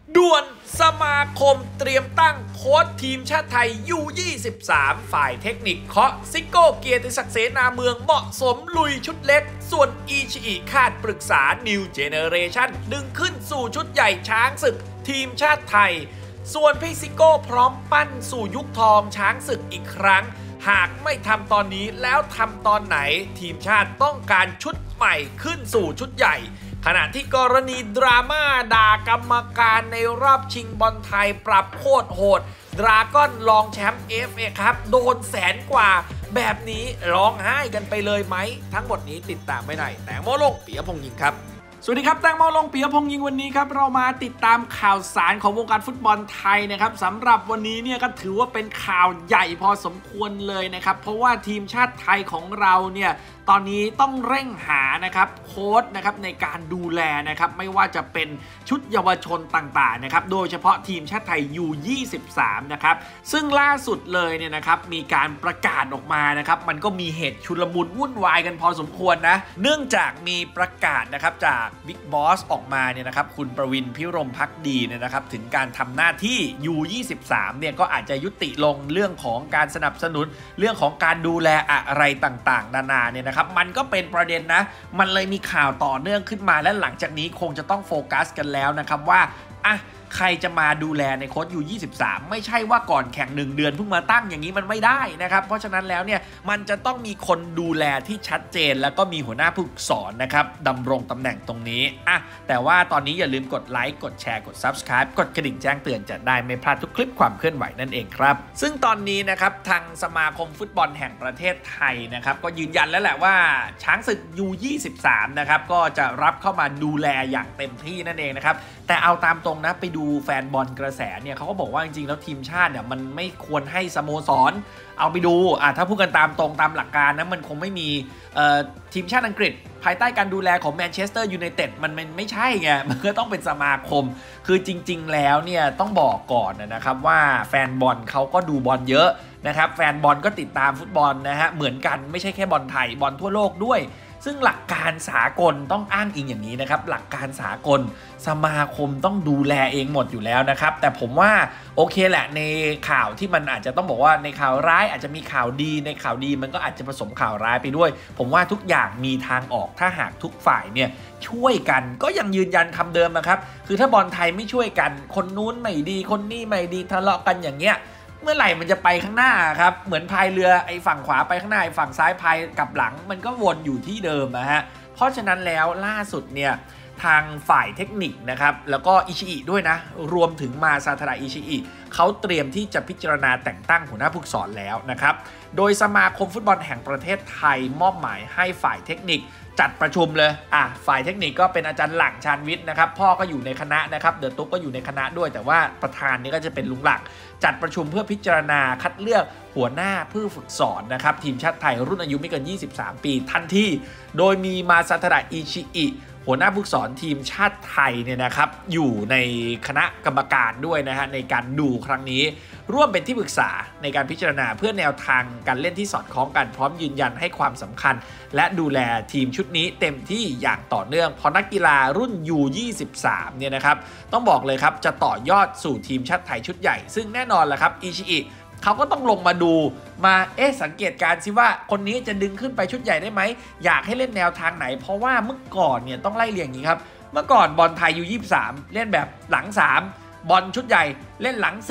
ด่วนสมาคมเตรียมตั้งโค้ชทีมชาติไทย U23 ฝ่ายเทคนิคเคาะซิโก้เกียรติศักดิ์เสนาเมืองเหมาะสมลุยชุดเล็กส่วนอิชิอิคาดปรึกษา New Generation ดึงขึ้นสู่ชุดใหญ่ช้างศึกทีมชาติไทยส่วนพี่ซิโก้พร้อมปั้นสู่ยุคทองช้างศึกอีกครั้งหากไม่ทำตอนนี้แล้วทำตอนไหนทีมชาติต้องการชุดใหม่ขึ้นสู่ชุดใหญ่ขณะที่กรณีดราม่าด่ากรรมการในรอบชิงบอลไทยปรับโคตรโหดดราก้อนรองแชมป์ FA ครับโดน100,000 กว่าแบบนี้ร้องไห้กันไปเลยไหมทั้งหมดนี้ติดตามไม่ได้แตงโมลงปิยพงษ์ยิงครับสวัสดีครับแตงโมลงปิยพงษ์ยิงวันนี้ครับเรามาติดตามข่าวสารของวงการฟุตบอลไทยนะครับสำหรับวันนี้เนี่ยก็ถือว่าเป็นข่าวใหญ่พอสมควรเลยนะครับเพราะว่าทีมชาติไทยของเราเนี่ยตอนนี้ต้องเร่งหานะครับโค้ชนะครับในการดูแลนะครับไม่ว่าจะเป็นชุดเยาวชนต่างๆนะครับโดยเฉพาะทีมชาติไทย U23 นะครับซึ่งล่าสุดเลยเนี่ยนะครับมีการประกาศออกมานะครับมันก็มีเหตุชุลมุนวุ่นวายกันพอสมควรนะเนื่องจากมีประกาศนะครับจากบิ๊กบอสออกมาเนี่ยนะครับคุณประวินพิรมภักดีเนี่ยนะครับถึงการทำหน้าที่ U23 เนี่ยก็อาจจะยุติลงเรื่องของการสนับสนุนเรื่องของการดูแลอะไรต่างๆนานาเนี่ยนะครับมันก็เป็นประเด็นนะมันเลยมีข่าวต่อเนื่องขึ้นมาและหลังจากนี้คงจะต้องโฟกัสกันแล้วนะครับว่าใครจะมาดูแลในโค้ช U23 ไม่ใช่ว่าก่อนแข่ง1 เดือนเพิ่งมาตั้งอย่างนี้มันไม่ได้นะครับเพราะฉะนั้นแล้วเนี่ยมันจะต้องมีคนดูแลที่ชัดเจนแล้วก็มีหัวหน้าผู้ฝึกสอนนะครับดำรงตำแหน่งตรงนี้แต่ว่าตอนนี้อย่าลืมกดไลค์กดแชร์กด Subscribe กดกระดิ่งแจ้งเตือนจะได้ไม่พลาดทุกคลิปความเคลื่อนไหวนั่นเองครับซึ่งตอนนี้นะครับทางสมาคมฟุตบอลแห่งประเทศไทยนะครับก็ยืนยันแล้วแหละว่าช้างศึก U23 นะครับก็จะรับเข้ามาดูแลอย่างเต็มที่นั่นเองนะครับแต่เอาตามตรงนะไปดูแฟนบอลกระแสเนี่ยเขาก็บอกว่าจริงๆแล้วทีมชาติเนี่ยมันไม่ควรให้สโมสรเอาไปดูถ้าพูดกันตามตรงตามหลักการนะมันคงไม่มีทีมชาติอังกฤษภายใต้การดูแลของแมนเชสเตอร์ยูไนเต็ดมันไม่ใช่ไงมันก็ต้องเป็นสมาคมคือจริงๆแล้วเนี่ยต้องบอกก่อนนะครับว่าแฟนบอลเขาก็ดูบอลเยอะนะครับแฟนบอลก็ติดตามฟุตบอลนะฮะเหมือนกันไม่ใช่แค่บอลไทยบอลทั่วโลกด้วยซึ่งหลักการสากลต้องอ้างอิงอย่างนี้นะครับหลักการสากลสมาคมต้องดูแลเองหมดอยู่แล้วนะครับแต่ผมว่าโอเคแหละในข่าวที่มันอาจจะต้องบอกว่าในข่าวร้ายอาจจะมีข่าวดีในข่าวดีมันก็อาจจะผสมข่าวร้ายไปด้วยผมว่าทุกอย่างมีทางออกถ้าหากทุกฝ่ายเนี่ยช่วยกันก็ยังยืนยันคำเดิมนะครับคือถ้าบอลไทยไม่ช่วยกันคนนู้นไม่ดีคนนี้ไม่ดีทะเลาะกันอย่างเงี้ยเมื่อไหร่มันจะไปข้างหน้าครับเหมือนพายเรือไอ้ฝั่งขวาไปข้างหน้าไอ้ฝั่งซ้ายพายกลับหลังมันก็วนอยู่ที่เดิมนะฮะเพราะฉะนั้นแล้วล่าสุดเนี่ยทางฝ่ายเทคนิคนะครับแล้วก็อิชิอิด้วยนะรวมถึงมาซาทาระอิชิอิเขาเตรียมที่จะพิจารณาแต่งตั้งหัวหน้าผู้ฝึกสอนแล้วนะครับโดยสมาคมฟุตบอลแห่งประเทศไทยมอบหมายให้ฝ่ายเทคนิคจัดประชุมเลยฝ่ายเทคนิคก็เป็นอาจารย์หลังชาญวิทย์นะครับพ่อก็อยู่ในคณะนะครับเดอะตุ๊กก็อยู่ในคณะด้วยแต่ว่าประธานนี่ก็จะเป็นลุงหลักจัดประชุมเพื่อพิจารณาคัดเลือกหัวหน้าผู้ฝึกสอนนะครับทีมชาติไทยรุ่นอายุไม่เกิน23 ปีทันทีโดยมีมาซาทาระอิชิอิหัวหน้าผู้ฝึกสอนทีมชาติไทยเนี่ยนะครับอยู่ในคณะกรรมการด้วยนะฮะในการดูครั้งนี้ร่วมเป็นที่ปรึกษาในการพิจารณาเพื่อแนวทางการเล่นที่สอดคล้องกันพร้อมยืนยันให้ความสำคัญและดูแลทีมชุดนี้เต็มที่อย่างต่อเนื่องเพราะนักกีฬารุ่น U23 เนี่ยนะครับต้องบอกเลยครับจะต่อยอดสู่ทีมชาติไทยชุดใหญ่ซึ่งแน่นอนแหละครับอิชิอิเขาก็ต้องลงมาดูมาสังเกตการซิว่าคนนี้จะดึงขึ้นไปชุดใหญ่ได้ไหมอยากให้เล่นแนวทางไหนเพราะว่าเมื่อก่อนเนี่ยต้องไล่เรียงอย่างนี้ครับเมื่อก่อนบอลไทย U23 เล่นแบบหลัง3บอลชุดใหญ่เล่นหลัง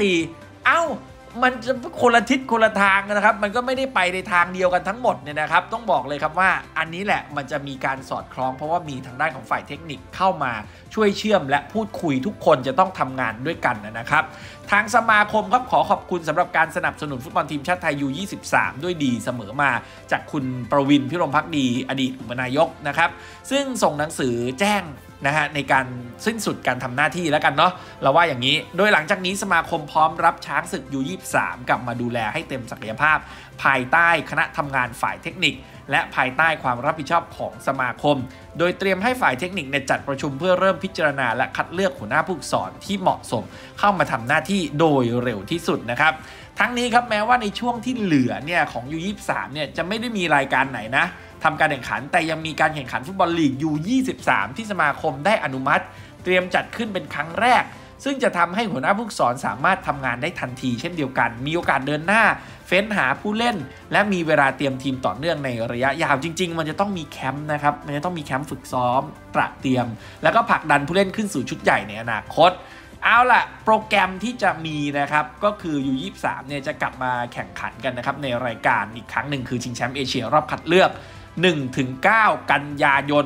4มันจะคนละทิศคนละทางนะครับมันก็ไม่ได้ไปในทางเดียวกันทั้งหมดเนี่ยนะครับต้องบอกเลยครับว่าอันนี้แหละมันจะมีการสอดคล้องเพราะว่ามีทางด้านของฝ่ายเทคนิคเข้ามาช่วยเชื่อมและพูดคุยทุกคนจะต้องทำงานด้วยกันนะครับทางสมาคมครับขอขอบคุณสำหรับการสนับสนุนฟุตบอลทีมชาติไทย U23 ด้วยดีเสมอมาจากคุณประวินพิรมภักดีอดีตอุปนายกนะครับซึ่งส่งหนังสือแจ้งนะฮะในการสิ้นสุดการทำหน้าที่แล้วกันเนาะเราว่าอย่างนี้โดยหลังจากนี้สมาคมพร้อมรับช้างศึก U23 กลับมาดูแลให้เต็มศักยภาพภายใต้คณะทำงานฝ่ายเทคนิคและภายใต้ความรับผิดชอบของสมาคมโดยเตรียมให้ฝ่ายเทคนิคจัดประชุมเพื่อเริ่มพิจารณาและคัดเลือกหัวหน้าผู้ฝึกสอนที่เหมาะสมเข้ามาทำหน้าที่โดยเร็วที่สุดนะครับทั้งนี้ครับแม้ว่าในช่วงที่เหลือเนี่ยของ U23 เนี่ยจะไม่ได้มีรายการไหนนะทำการแข่งขันแต่ยังมีการแข่งขันฟุตบอลลีก U23 ที่สมาคมได้อนุมัติเตรียมจัดขึ้นเป็นครั้งแรกซึ่งจะทำให้หัวหน้าผู้ฝึกสอนสามารถทำงานได้ทันทีเช่นเดียวกันมีโอกาสเดินหน้าเฟ้นหาผู้เล่นและมีเวลาเตรียมทีมต่อเนื่องในระยะยาวจริงๆมันจะต้องมีแคมป์นะครับมันจะต้องมีแคมป์ฝึกซ้อมตระเตรียมแล้วก็ผลักดันผู้เล่นขึ้นสู่ชุดใหญ่ในอนาคตเอาล่ะโปรแกรมที่จะมีนะครับก็คือ U23 เนี่ยจะกลับมาแข่งขันกันนะครับในรายการอีกครั้งหนึ่งคือชิงแชมป์เอเชียรอบคัดเลือก 1-9 กันยายน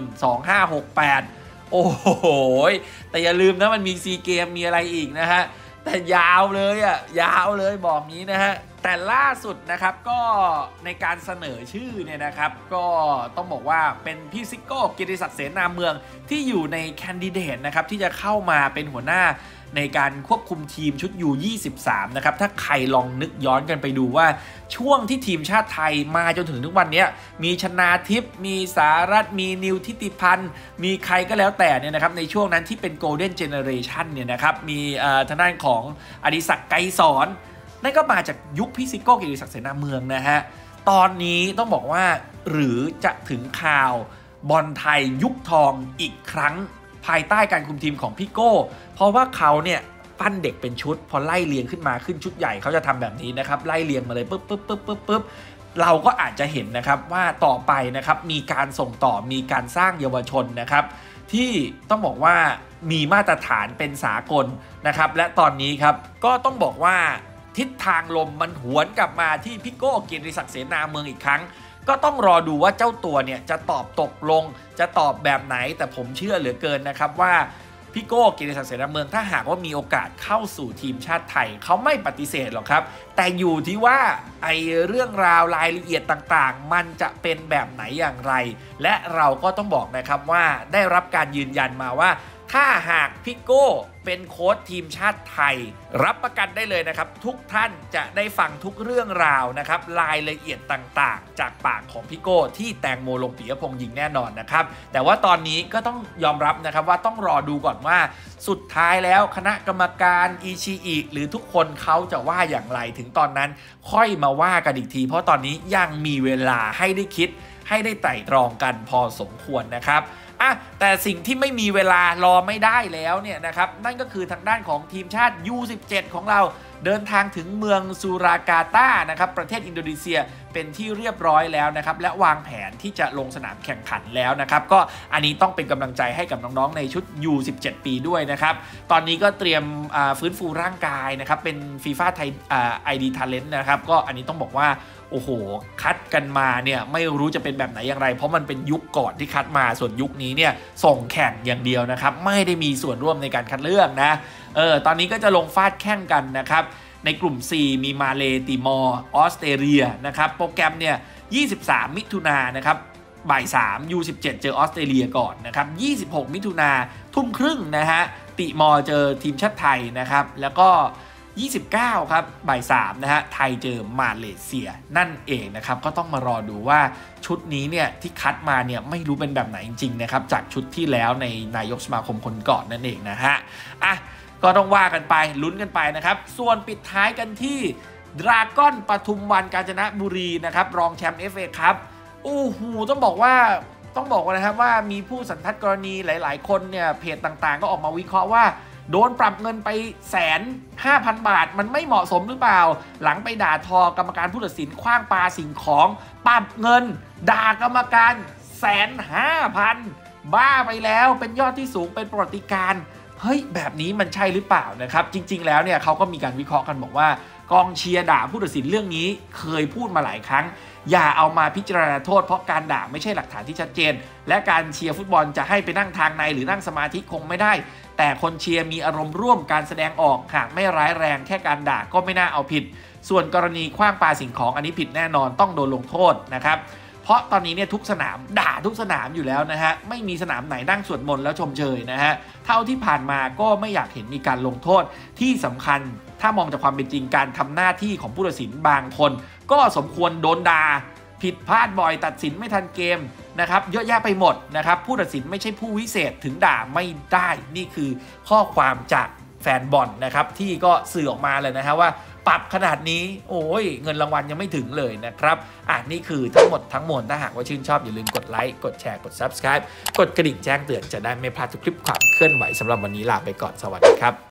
2568 โอ้โหแต่อย่าลืมนะมันมีซีเกมมีอะไรอีกนะฮะแต่ยาวเลยอ่ะยาวเลยบอกงี้นะฮะแต่ล่าสุดนะครับก็ในการเสนอชื่อเนี่ยนะครับก็ต้องบอกว่าเป็นพี่ซิโก้เกียรติศักดิ์เสนาเมืองที่อยู่ในแคนดิเดตนะครับที่จะเข้ามาเป็นหัวหน้าในการควบคุมทีมชุด U23 นะครับถ้าใครลองนึกย้อนกันไปดูว่าช่วงที่ทีมชาติไทยมาจนถึงทุกวันนี้มีชนาทิพย์มีสารัตน์มีนิวทิติพันธ์มีใครก็แล้วแต่เนี่ยนะครับในช่วงนั้นที่เป็น Golden Generation เนี่ยนะครับมีทางด้านของอดิศักดิ์ไกรสอนนั่นก็มาจากยุคพี่ซิโก้เกียรติศักดิ์เสนาเมืองนะฮะตอนนี้ต้องบอกว่าหรือจะถึงข่าวบอลไทยยุคทองอีกครั้งภายใต้การคุมทีมของพี่โก้เพราะว่าเขาเนี่ยปั้นเด็กเป็นชุดพอไล่เรียงขึ้นมาขึ้นชุดใหญ่เขาจะทำแบบนี้นะครับไล่เรียงมาเลยปึ๊บเราก็อาจจะเห็นนะครับว่าต่อไปนะครับมีการส่งต่อมีการสร้างเยาวชนนะครับที่ต้องบอกว่ามีมาตรฐานเป็นสากลนะครับและตอนนี้ครับก็ต้องบอกว่าทิศทางลมมันหวนกลับมาที่พี่โก้เกียรติศักดิ์เสนาเมืองอีกครั้งก็ต้องรอดูว่าเจ้าตัวเนี่ยจะตอบตกลงจะตอบแบบไหนแต่ผมเชื่อเหลือเกินนะครับว่าพี่โก้เกียรติศักดิ์เสนาเมืองถ้าหากว่ามีโอกาสเข้าสู่ทีมชาติไทยเขาไม่ปฏิเสธหรอกครับแต่อยู่ที่ว่าเรื่องราวรายละเอียดต่างๆมันจะเป็นแบบไหนอย่างไรและเราก็ต้องบอกนะครับว่าได้รับการยืนยันมาว่าถ้าหากพี่โก้เป็นโค้ชทีมชาติไทยรับประกันได้เลยนะครับทุกท่านจะได้ฟังทุกเรื่องราวนะครับรายละเอียดต่างๆจากปากของพี่โก้ที่แตงโมลงปิยพงษ์ยิงแน่นอนนะครับแต่ว่าตอนนี้ก็ต้องยอมรับนะครับว่าต้องรอดูก่อนว่าสุดท้ายแล้วคณะกรรมการอิชิอิหรือทุกคนเขาจะว่าอย่างไรถึงตอนนั้นค่อยมาว่ากันอีกทีเพราะตอนนี้ยังมีเวลาให้ได้คิดให้ได้ไต่ตรองกันพอสมควรนะครับแต่สิ่งที่ไม่มีเวลารอไม่ได้แล้วเนี่ยนะครับนั่นก็คือทางด้านของทีมชาติ U17 ของเราเดินทางถึงเมืองซูรากาตานะครับประเทศอินโดนีเซียเป็นที่เรียบร้อยแล้วนะครับและวางแผนที่จะลงสนามแข่งขันแล้วนะครับก็อันนี้ต้องเป็นกำลังใจให้กับน้องๆในชุด U17 ปีด้วยนะครับตอนนี้ก็เตรียมฟื้นฟูร่างกายนะครับเป็นฟีฟ่าไทยID Talent นะครับก็อันนี้ต้องบอกว่าโอ้โหคัดกันมาเนี่ยไม่รู้จะเป็นแบบไหนอย่างไรเพราะมันเป็นยุคก่อนที่คัดมาส่วนยุคนี้เนี่ยส่งแข่งอย่างเดียวนะครับไม่ได้มีส่วนร่วมในการคัดเลือกนะตอนนี้ก็จะลงฟาดแข่งกันนะครับในกลุ่ม C มีมาเลติมอร์ออสเตรเลียนะครับโปรแกรมเนี่ย23 มิถุนายนนะครับบ่าย 3 U17 เจอออสเตรเลียก่อนนะครับ26 มิถุนายนทุ่มครึ่งนะฮะติมอร์เจอทีมชาติไทยนะครับแล้วก็29ครับบ่าย 3นะฮะไทยเจอมาเลเซียนั่นเองนะครับก็ต้องมารอดูว่าชุดนี้เนี่ยที่คัดมาเนี่ยไม่รู้เป็นแบบไหนจริงๆนะครับจากชุดที่แล้วในนายกสมาคมคนก่อนนั่นเองนะฮะก็ต้องว่ากันไปลุ้นกันไปนะครับส่วนปิดท้ายกันที่ดราก้อนปทุมวันกาญจนบุรีนะครับรองแชมป์ FA ครับโอ้โหต้องบอกว่านะครับว่ามีผู้สันทัดกรณีหลายๆคนเนี่ยเพจต่างๆก็ออกมาวิเคราะห์ว่าโดนปรับเงินไป150,000 บาทมันไม่เหมาะสมหรือเปล่าหลังไปด่าทอกรรมการผู้ตัดสินขว้างปาสิ่งของปรับเงินด่ากรรมการ150,000บ้าไปแล้วเป็นยอดที่สูงเป็นประวัติการณ์เฮ้ยแบบนี้มันใช่หรือเปล่านะครับจริงๆแล้วเนี่ยเขาก็มีการวิเคราะห์กันบอกว่ากองเชียร์ด่าผู้ตัดสินเรื่องนี้เคยพูดมาหลายครั้งอย่าเอามาพิจารณาโทษเพราะการด่าไม่ใช่หลักฐานที่ชัดเจนและการเชียร์ฟุตบอลจะให้ไปนั่งทางในหรือนั่งสมาธิคงไม่ได้แต่คนเชียร์มีอารมณ์ร่วมการแสดงออกหากไม่ร้ายแรงแค่การด่าก็ไม่น่าเอาผิดส่วนกรณีขว้างปาสิ่งของอันนี้ผิดแน่นอนต้องโดนลงโทษนะครับเพราะตอนนี้เนี่ยทุกสนามด่าทุกสนามอยู่แล้วนะฮะไม่มีสนามไหนนั่งสวดมนต์แล้วชมเชยนะฮะเท่าที่ผ่านมาก็ไม่อยากเห็นมีการลงโทษที่สำคัญถ้ามองจากความเป็นจริงการทำหน้าที่ของผู้ตัดสินบางคนก็สมควรโดนด่าผิดพลาดบ่อยตัดสินไม่ทันเกมนะครับเยอะแยะไปหมดนะครับผู้ตัดสินไม่ใช่ผู้วิเศษถึงด่าไม่ได้นี่คือข้อความจากแฟนบอลนะครับที่ก็สื่อออกมาเลยนะฮะว่าปรับขนาดนี้โอ้ยเงินรางวัลยังไม่ถึงเลยนะครับนี่คือทั้งหมดทั้งมวลถ้าหากว่าชื่นชอบอย่าลืมกดไลค์กดแชร์กด Subscribe กดกระดิ่งแจ้งเตือนจะได้ไม่พลาดทุกคลิปความเคลื่อนไหวสำหรับวันนี้ลาไปก่อนสวัสดีครับ